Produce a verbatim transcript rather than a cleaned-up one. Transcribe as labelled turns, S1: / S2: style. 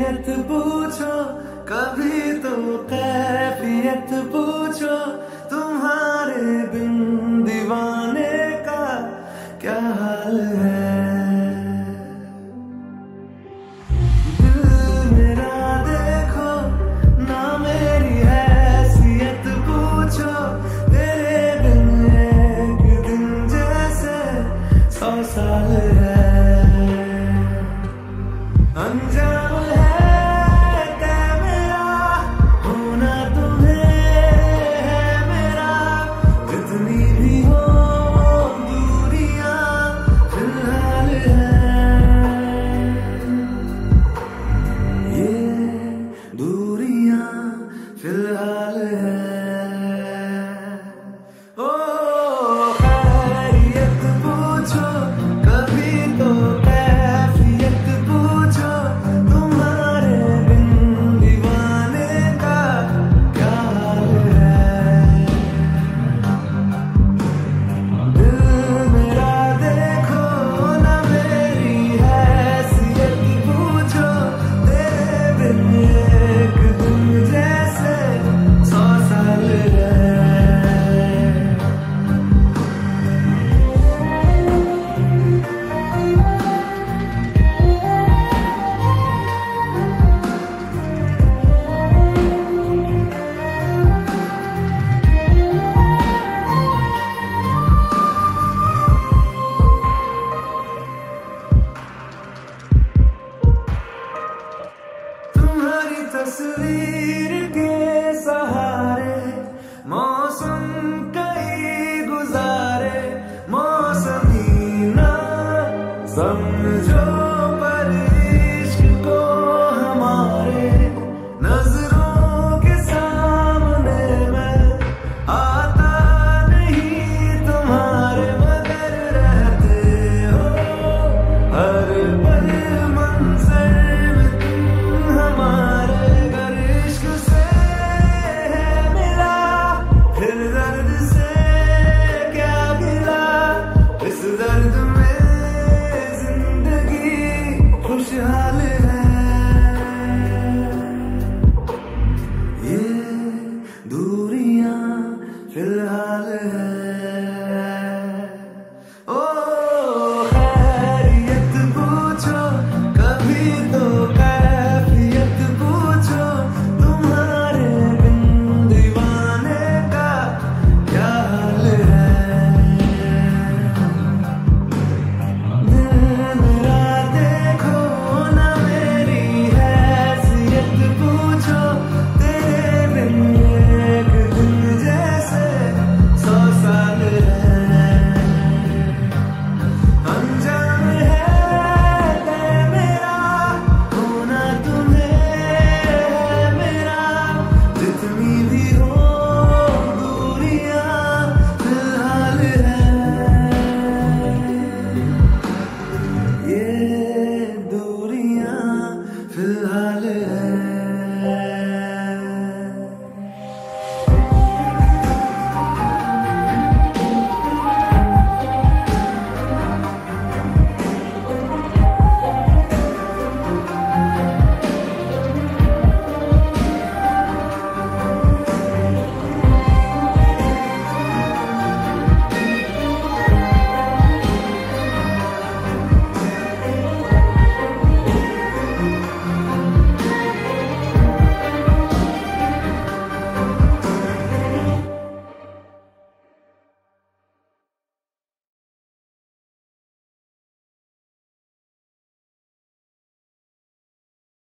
S1: कैफियत पूछो, कभी तो कैफियत पूछो, तुम्हारे बिन दीवाने का क्या हाल है। दिल मेरा देखो ना, मेरी हैसियत पूछो, तेरे बिन एक दिन जैसे सौ साल है। अंजाम है तय मेरा, होना तुम्हें है मेरा, जितनी भी हो दूरियां फिलहाल है। ये दूरियां फिलहाल है। ओ खैरियत पूछो, कभी तो कैफियत पूछो, तुम्हारे बिन दीवाने का क्या हाल है। दिल मेरा देखो ना, मेरी हैसियत पूछो, तेरे बिन एक दिन जैसे सौ साल है। तुम्हारी तस्वीर के सहारे मौसम कई गुजारे, मौसमी ना समझो।